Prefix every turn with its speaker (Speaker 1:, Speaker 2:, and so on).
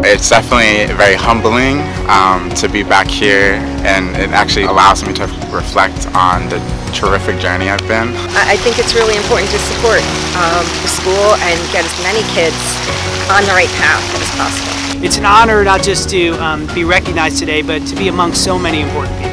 Speaker 1: It's definitely very humbling to be back here, and it actually allows me to reflect on the terrific journey I've been.
Speaker 2: I think it's really important to support the school and get as many kids on the right path as possible.
Speaker 3: It's an honor not just to be recognized today, but to be among so many important people.